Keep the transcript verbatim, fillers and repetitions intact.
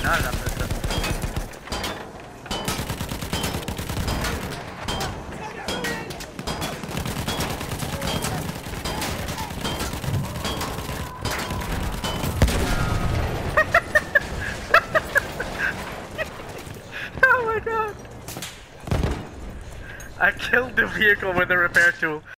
Not enough of this. Oh my god! I killed the vehicle with a repair tool.